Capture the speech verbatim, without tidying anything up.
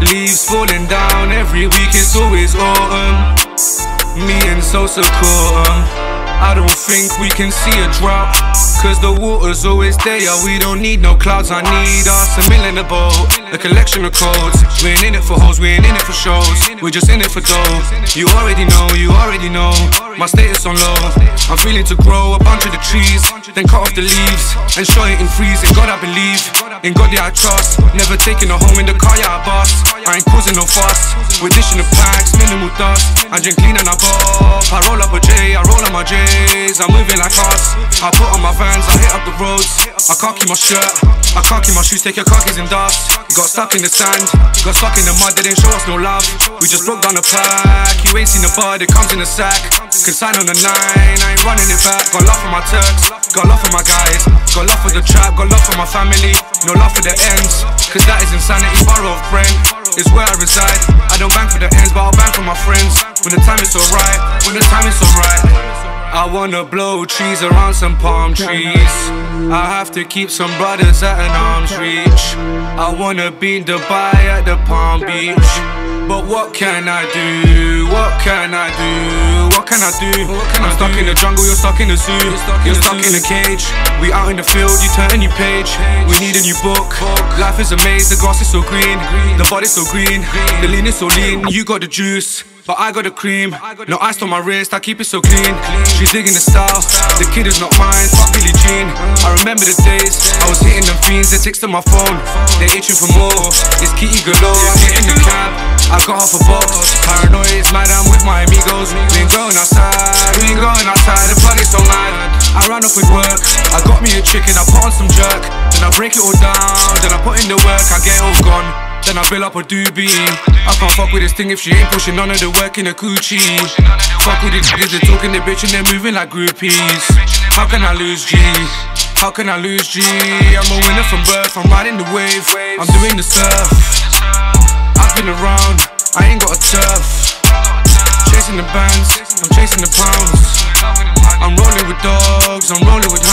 leaves falling down. Every week it's always autumn. Me and Sosa caught 'em. I don't think we can see a drought, cause the water's always there. We don't need no clouds, I need us a mill in the boat, a collection of codes. We ain't in it for hoes, we ain't in it for shows, we're just in it for dough. You already know, you already know, my status on low. I'm feeling to grow a bunch of the trees, then cut off the leaves and show it in freeze. In God I believe, in God yeah I trust. Never taking a home in the car, yeah I bust. I ain't causing no fuss, we're dishing the packs, minimal dust. I drink clean and I pop, I roll up a J, I roll on my J's. I'm moving like us, I put on my Vans, I hit up the roads. I can't keep my shirt, I can't keep my shoes, take your khakis in dust. Got stuck in the sand, got stuck in the mud, they didn't show us no love. We just broke down the pack, you ain't seen the bud, it comes in a sack. Consign on the nine, I ain't running it back. Got love for my Turks, got love for my guys, got love for the trap, got love for my family. No love for the ends, cause that is insanity. Borough of Brent is where I reside. I don't bang for the ends, but I'll bang for my friends when the time is alright, when the time is alright. I wanna blow trees around some palm trees. I have to keep some brothers at an arm's reach. I wanna be in Dubai at the Palm Beach. But what can I do? What can I do? What can I do? I'm stuck in the jungle, you're stuck in the zoo. You're stuck in a cage. We out in the field, you turn a new page. We need a new book. Life is a maze, the grass is so green, the body's so green, the lean is so lean. You got the juice, but I got the cream. No ice on my wrist, I keep it so clean. She's digging the style, the kid is not mine. Fuck Billie Jean. I remember the days I was hitting them fiends, they texting my phone, they itching for more. It's Kitty galore, I get in the cab, I got off a box. Paranoid, it's mad, I'm with my amigos. We ain't going outside, we ain't going outside. The party's so mad, I ran off with work. I got me a chicken, I put on some jerk, then I break it all down, then I put in the work, I get it all gone, then I build up a doobie. I can't fuck with this thing if she ain't pushing none of the work in a coochie. Fuck with these niggas, they're talking, they're bitching, they're moving like groupies. How can I lose G? How can I lose G? I'm a winner from birth, I'm riding the wave, I'm doing the surf. I've been around, I ain't got a turf. Chasing the bands, I'm chasing the pounds. I'm rolling with dogs, I'm rolling with